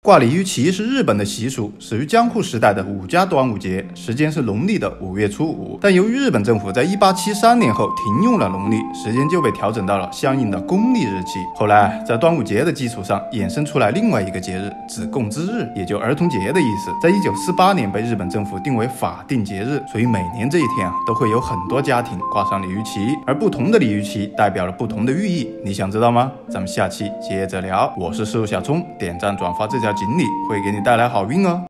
挂鲤鱼旗是日本的习俗，始于江户时代的武家端午节，时间是农历的5月初5。但由于日本政府在1873年后停用了农历，时间就被调整到了相应的公历日期。后来在端午节的基础上衍生出来另外一个节日子贡之日，也就儿童节的意思，在1948年被日本政府定为法定节日，所以每年这一天都会有很多家庭挂上鲤鱼旗，而不同的鲤鱼旗代表了不同的寓意，你想知道吗？咱们下期接着聊。我是石头小葱，点赞转发这条锦鲤会给你带来好运哦。